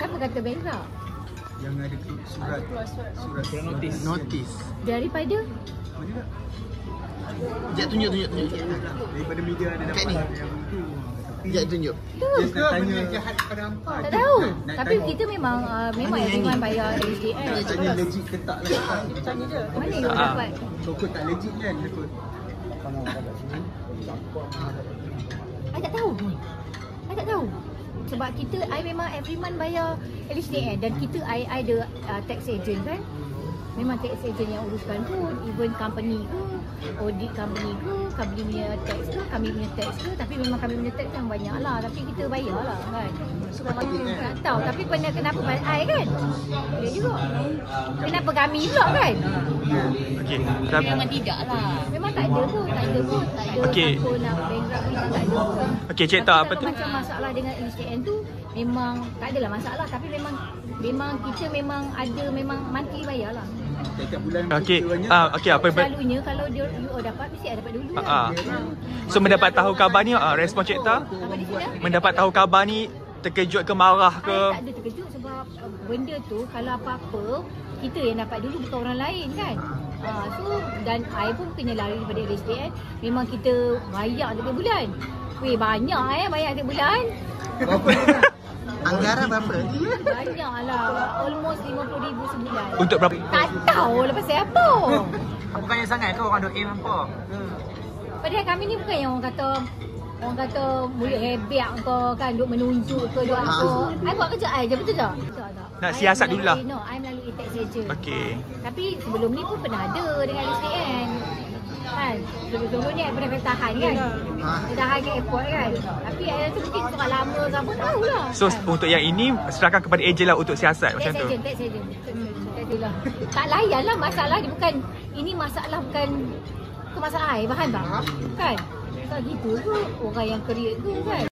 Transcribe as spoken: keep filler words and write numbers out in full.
Siapa kata bankrupt? Yang ada surat surat, surat notis. Notis. Daripada? Mana tak? Sekejap tunjuk tunjuk tunjuk. Daripada media ada dapat ni. yang itu. Sekejap tunjuk. Tu. Dia nak tanya jahat pada hampa. Tak tahu. Tapi kita memang uh, memang everyone bayar H D N. Dia tanya legit ke tak lah. Mana you dapat? Kau tak legit kan? Takut. I tak tahu pun. I tak tahu. Sebab kita, I memang every month bayar H D N dan kita, I, I ada uh, tax agent kan. Memang tax agent yang uruskan pun, even company ke, audit company ke, company punya tax ke, kami punya tax ke. Tapi memang kami punya tax yang banyak lah. Tapi kita bayar lah kan. So memang kita tak tahu. Tapi pernah kenapa I kan? Dia juga. Kenapa kami pula kan? Okey. Tapi memang tidak lah. Memang tak ada pun, tak ada pun. Tak ada Okey. siapa nak bankrupt kita, tak ada pun. Okey, cik tahu apa Tapi tu? kalau macam masalah dengan H D N tu, memang tak adalah masalah. Tapi memang memang kita memang ada, memang monthly bayar lah. Setiap bulan Okey. banyak. Ah, okey apa apa? Selalunya kalau dia U O dapat, mesti I dapat dulu Ah. kan. ah. So mendapat tahu khabar ni, ah, respon cik Ta? Apa dia cakap? Mendapat tahu khabar ni terkejut ke marah I ke? tak ada terkejut sebab uh, benda tu kalau apa-apa, kita yang dapat dulu bukan orang lain kan. Uh, so dan I pun kena lari daripada H D N. Memang kita bayar setiap bulan. Weh banyak eh bayar setiap bulan. Anggaran berapa? Banyak lah. Almost lima puluh ribu sebulan. Untuk berapa? Tak tahu lepas siapa. Bukannya sangat ke orang duk aim apa? Padahal kami ni bukan yang orang kata orang kata mulut hebek kau kan duk menunjuk ke duk apa. I buat kerja I je betul tak? Betul tak? Nak I siasat melalui- dululah. No, I melalui tax agent. Okey. Tapi sebelum ni pun pernah ada dengan H D N. Kan? Sebelum ni I pernah kena tahan kan? Kena tahan kat airport kan? Tapi I rasa mungkin sebab lama ke apa tahulah. So untuk yang ini serahkan kepada ejen lah untuk siasat macam Tax tu. agent, tax agent. Tax agent lah. Tak layan lah masalah dia bukan, ini masalah bukan bukan masalah I, faham tak? Kan? Tak gitu ke orang yang create tu kan?